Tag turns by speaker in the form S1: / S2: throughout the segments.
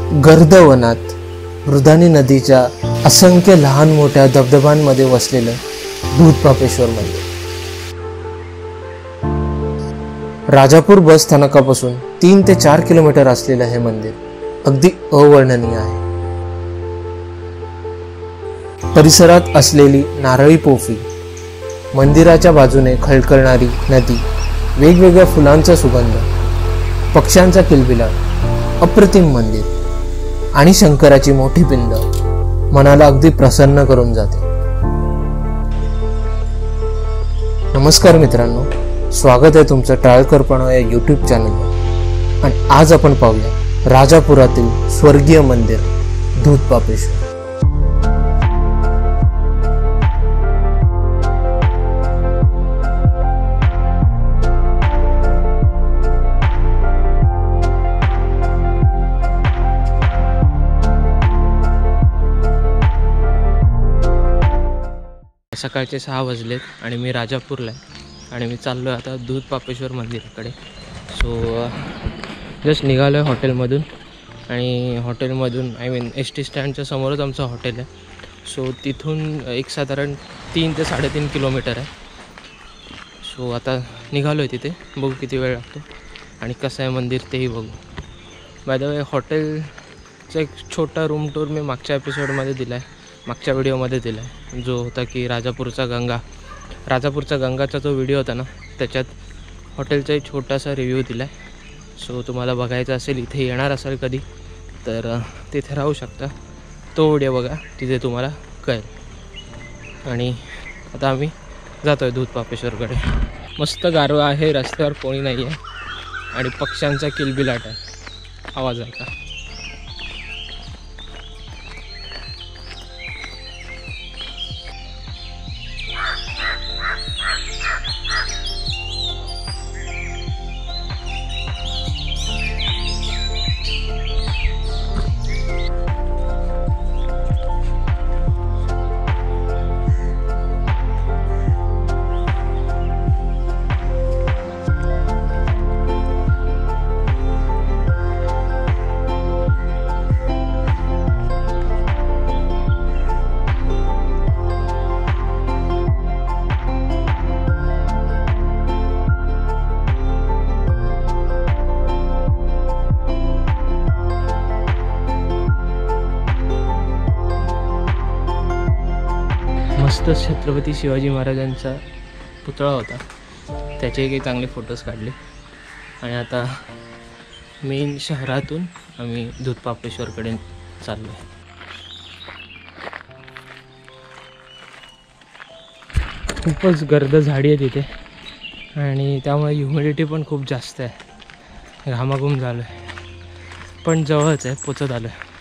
S1: गर्द वनात वृधानी नदीच्या असंख्य लहान मोठ्या धबधबांमध्ये वसलेलं दूधपापेश्वर मंदिर. राजापूर बस स्थानकापासून 3 ते 4 किलोमीटर असलेलं हे मंदिर अगदी अवर्णनीय आहे. परिसरात असलेली नारळी पोफी, मंदिराच्या बाजूने खळखळणारी नदी, वेगवेगळ्या फुलांचा सुगंध, पक्ष्यांचा किलबिलाट, अप्रतिम मंदिर आणि शंकराची मोठी पिंड मनाला अगदी प्रसन्न करून जाते. नमस्कार मित्रांनो, स्वागत आहे तुमचं टाळकरपणा या यूट्यूब चॅनलवर. आणि आज आपण पाहूया राजापुरातील स्वर्गीय मंदिर दूधपापेश्वर. सकाळचे 6 वाजलेत आणि मी राजापूरला आहे आणि मी चाललो आहे आता दूधपापेश्वर मंदिराकडे. सो जस्ट निघालो आहे हॉटेलमधून आणि हॉटेलमधून ST स्टँडच्या समोरच आमचं हॉटेल आहे. सो तिथून एक साधारण 3 ते 3.5 किलोमीटर आहे. सो आता निघालो आहे तिथे, बघू किती वेळ लागतो आणि कसं आहे मंदिर तेही बघू. बाय द वे, हॉटेलचा एक छोटा रूम टूर मी मागच्या एपिसोडमध्ये दिला आहे, मागच्या व्हिडिओमध्ये दिला आहे, जो होता की राजापूरचा गंगाचा जो व्हिडिओ होता ना, त्याच्यात हॉटेलचा एक छोटासा रिव्ह्यू दिला आहे. सो तुम्हाला बघायचा असेल, इथे येणार असाल कधी तर तिथे राहू शकता, तो व्हिडिओ बघा, तिथे तुम्हाला कळेल. आणि आता आम्ही जातो आहे दूधपापेश्वरकडे. मस्त गारवा आहे, रस्त्यावर कोणी नाही आहे आणि पक्ष्यांचा किलबिलाट आहे, आवाज आहे का. मस्त छत्रपती शिवाजी महाराजांचा पुतळा होता, त्याचे काही चांगले फोटोज काढले. आणि आता मेन शहरातून आम्ही दूधपापेश्वरकडे चाललो आहे. खूपच गर्द झाडी आहे तिथे आणि त्यामुळे ह्युमिडिटी पण खूप जास्त आहे, घामाघूम झालो आहे, पण जवळच आहे, पोचत आलो आहे.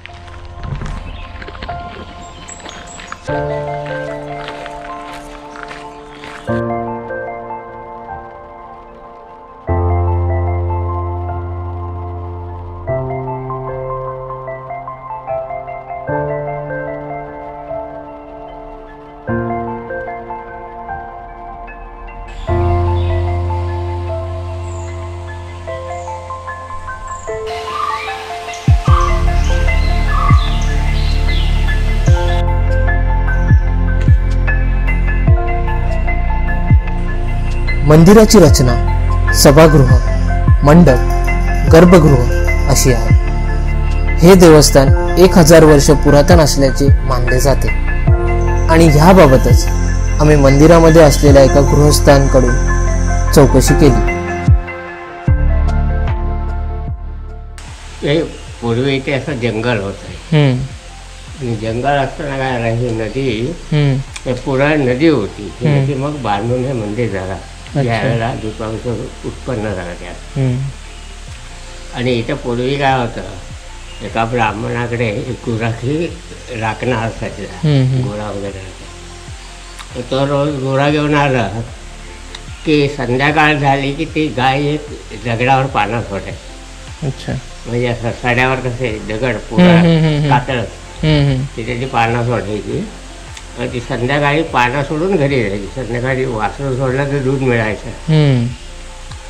S1: मंदिराची रचना सभागृह, मंडप, गर्भगृह अशी आहे. हे देवस्थान 1000 वर्ष पुरातन असल्याचे मानले जाते आणि ह्याबाबतच आम्ही मंदिरामध्ये असलेल्या एका गृहस्थांकडून चौकशी केली.
S2: पूर्वी इथे असं जंगल होतं आणि जंगल असताना काय झालं, ही नदी पुराण नदी होती, ही नदी मग बांधून हे मंदिर झाला. ज्यावेळेला दूधपापेश्वर उत्पन्न झालं त्यात. आणि इथं पूर्वी काय होतं, एका ब्राह्मणाकडे एक गुराखी राखणं असायचं, घोडा वगैरे. तो रोज घोडा घेऊन आला की संध्याकाळ झाली की ती गाय एक दगडावर पानं सोडायची.
S1: अच्छा,
S2: म्हणजे असं सड्यावर कसे दगड पुरा कातळ, तिथे ती पानं सोडायची. ती संध्याकाळी पानं सोडून घरी यायची. संध्याकाळी वासरू सोडलं तर दूध मिळायचं.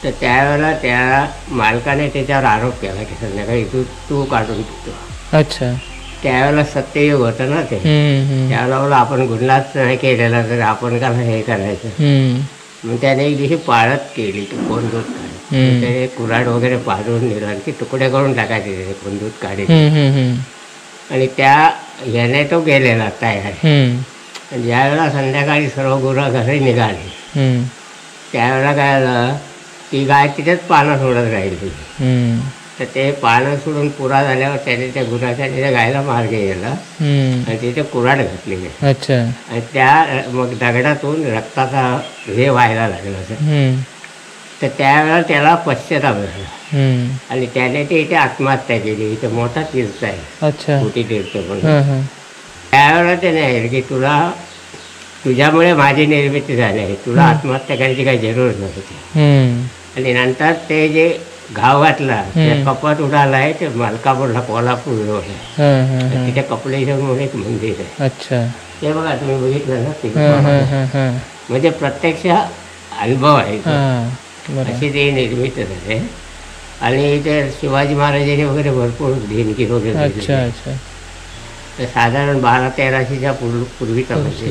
S2: तर त्यावेळेला त्या मालकाने त्याच्यावर आरोप केला की संध्याकाळी तू काढून पितो.
S1: अच्छा.
S2: त्यावेळेला सत्ययुग होतं ना ते. त्यावेळेला बोला आपण गुन्हाच नाही केलेला तर आपण का हे करायचं. मग त्याने एक दिवशी पाळत केली की कोण दूध काढे. त्याने कुऱ्हाड वगैरे पाडून नेला की तुकडे करून टाकायचे त्याने कोण दूध काढे. आणि त्या ह्याने तो गेलेला तयार. ज्यावेळेला संध्याकाळी सर्व गुरं घरी निघाली त्यावेळेला काय झालं ती गाय तिथेच पानं सोडत राहिली. तर ते पानं सोडून पुरा झाल्यावर त्याने त्या गुराच्या तिथे गायला मार्ग गेला आणि तिथे कुऱ्हाड घातली.
S1: अच्छा.
S2: आणि त्या मग दगडातून रक्ताचा हे व्हायला लागला. तर त्यावेळेला त्याला पश्चाताप झाला आणि त्याने ते इथे आत्महत्या केली. इथे मोठा तीर्थ आहे.
S1: अच्छा.
S2: मोठी तीर्थ म्हणून. त्यावेळेला ते नाही की तुझ्यामुळे माझी निर्मिती झाली आहे, तुला आत्महत्या करायची काही जरूर नव्हती. आणि नंतर ते जे घाव घातला त्या कपाट उडालाय ते मलकापूरला कोल्हापूर तिथे कपलेश्वर म्हणून एक मंदिर आहे.
S1: अच्छा.
S2: ते बघा तुम्ही बघितलं ना. म्हणजे प्रत्यक्ष अनुभव आहे अशी ते निर्मित झाले. आणि ते शिवाजी महाराजांनी वगैरे भरपूर देणगी वगैरे.
S1: अच्छा अच्छा.
S2: तर साधारण 1200-1300च्या पूर्वीचा म्हणजे.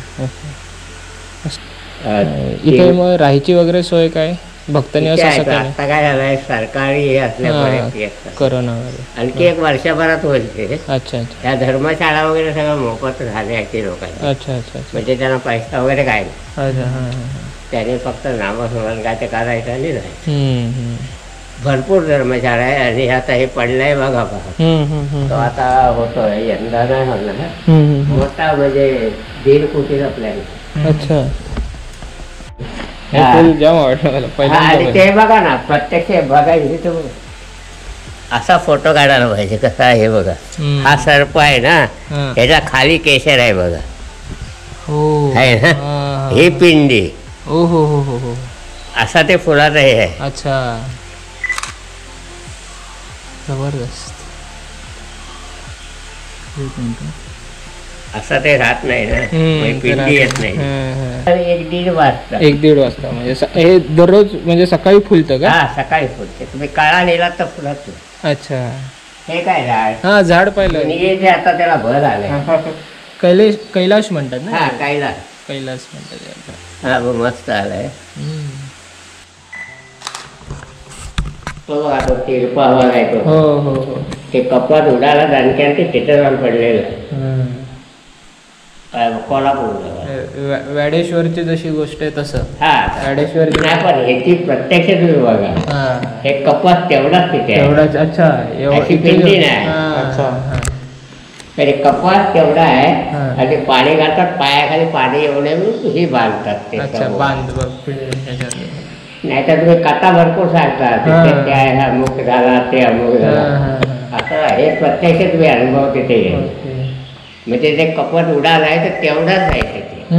S1: इथे मग राहायची वगैरे सोय काय भक्तांनी असं
S2: आता काय झालंय सरकारी हे असल्यामुळे
S1: करोना वगैरे
S2: आणखी एक वर्षभरात होईल ते.
S1: अच्छा अच्छा.
S2: त्या धर्मशाळा वगैरे सगळं मोफत झाले आहे लोकांना.
S1: अच्छा अच्छा.
S2: म्हणजे त्यांना पैसा वगैरे काय नाही.
S1: अच्छा.
S2: त्याने फक्त नामस्मरण काय ते करायचं आणि नाही. भरपूर धर्मशाळा आहे आणि आता हे पडलंय बघा तो आता होतोय यंदा नाही होणार मोठा म्हणजे 1.5 कोटीचा प्लॅन.
S1: अच्छा. जाम आवडलं मला.
S2: आणि ते बघा ना प्रत्यक्ष बघायची तो असा फोटो काढायला पाहिजे. कसा आहे बघा. हा सर्प आहे ना ह्याच्या खाली केशर आहे बघा. आहे ना ही पिंडी.
S1: हो हो हो हो हो.
S2: असा ते फुलाचं हे आहे.
S1: अच्छा. जबरदस्त.
S2: असं ते राहत नाही ना पिंडी येत नाही. 1-1.5 वाजता.
S1: 1-1.5 वाजता म्हणजे हे दररोज म्हणजे सकाळी फुलतं का?
S2: हा सकाळी फुलते. तुम्ही काळा नेलात तर फुलत.
S1: अच्छा.
S2: हे काय झाड.
S1: हा झाड पाहिलं.
S2: निघेचे आता त्याला भर आले.
S1: कैलाश म्हणतात ना.
S2: हा कैलास.
S1: कैलास म्हणतात.
S2: हा मस्त आलाय. तो बघा तो तिरपा आवाज आहे तो.
S1: हो हो हो.
S2: ते कपाट उडाला आणखी ते तिथे जाऊन पडलेलं कोल्हापूर.
S1: वॅडेश्वरची जशी गोष्ट आहे तसं.
S2: हा
S1: वॅडेश्वरची
S2: नाही पण ह्याची प्रत्यक्ष तुम्ही बघा हे कपाट तेवढाच तिथे
S1: तेवढाच. अच्छा.
S2: अशी पिंडी नाही.
S1: अच्छा.
S2: तरी कपाट तेवढा आहे आणि पाणी घालतात पायाखाली पाणी एवढे ही बांधतात ते.
S1: अच्छा. बांध.
S2: नाही तर तुम्ही कथा भरपूर सांगतात अमुक झाला ते अमुक झाला असं हे प्रत्यक्ष तुम्ही अनुभव तिथे येईल. म्हणजे ते कपट उडाला आहे तर तेवढाच आहे तिथे.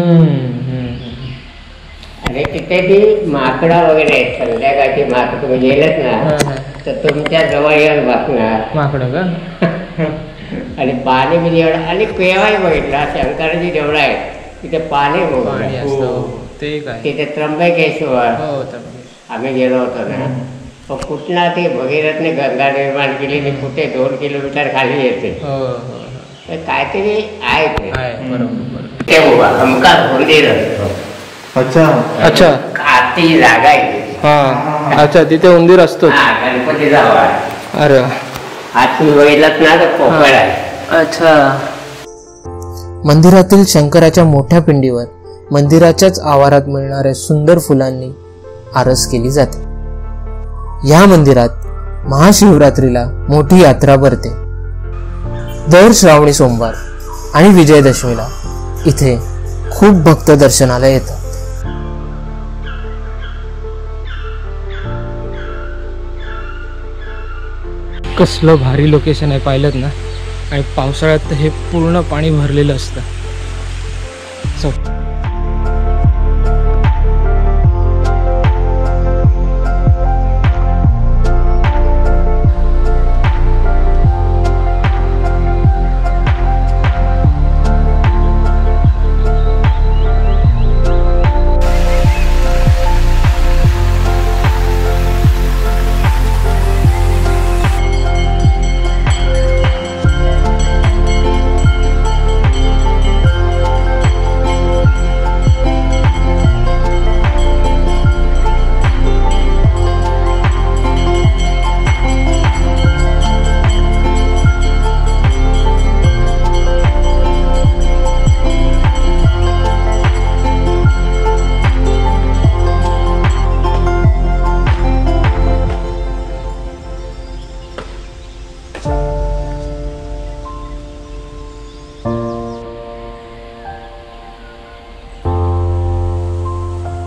S2: आणि तिथे ती माकडं वगैरे आहेत. संध्याकाळची माकडं तुम्ही गेलेत ना तर तुमच्या जवळ येऊन बसणार
S1: माकडं का.
S2: आणि पाणी म्हणजे एवढं आणि पेवाही बघितला शंकराची जेवढं आहे तिथे पाणी
S1: ते काय
S2: तिथे त्र्यंबकेश्वर आम्ही गेलो होतो ना. तो कुठला ते भगीरथने गंगा निर्माण केली आणि कुठे 2 किलोमीटर खाली येते. तर काहीतरी आहे ते. ते हमखास मंदिर असतो.
S1: अच्छा अच्छा.
S2: आती जागा आहे.
S1: हा. अच्छा तिथे उंदीर असतो.
S2: गणपतीचा वार.
S1: अरे
S2: आज तुम्ही बघितलात ना तर पोकळ आहे. अच्छा.
S1: मंदिरातील शंकराच्या मोठ्या पिंडीवर मंदिराच्याच आवारात मिळणाऱ्या सुंदर फुलांनी आरस केली जाते. या मंदिरात महाशिवरात्रीला मोठी यात्रा भरते. दर श्रावणी सोमवार आणि विजयदशमीला इथे खूप भक्त दर्शनाला येतात. कसलं भारी लोकेशन आहे पाहिलं ना. आणि पावसाळ्यात हे पूर्ण पाणी भरलेलं असतं.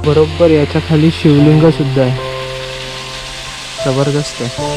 S1: बरोबर याच्या खाली शिवलिंग सुद्धा आहे, जबरदस्त आहे.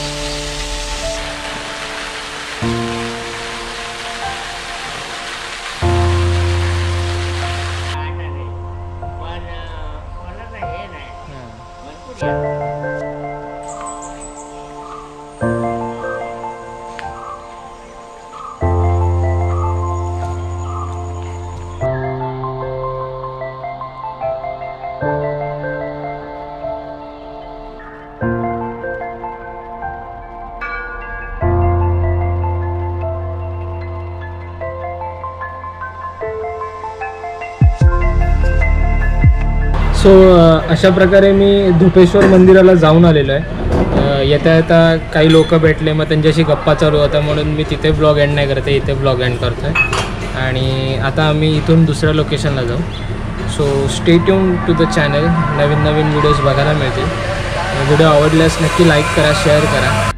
S1: सो अशा प्रकारे मी धोपेश्वर मंदिराला जाऊन आलेलो आहे. येता येता काही लोक भेटले, मग त्यांच्याशी गप्पा चालू होता म्हणून मी तिथे ब्लॉग एंड नाही करते, इथे ब्लॉग एंड करतो आहे. आणि आता आम्ही इथून दुसऱ्या लोकेशनला जाऊ. So stay tune to the channel, नवीन नवीन व्हिडिओज बघायला मिळतील. व्हिडिओ आवडल्यास नक्की लाईक करा, शेअर करा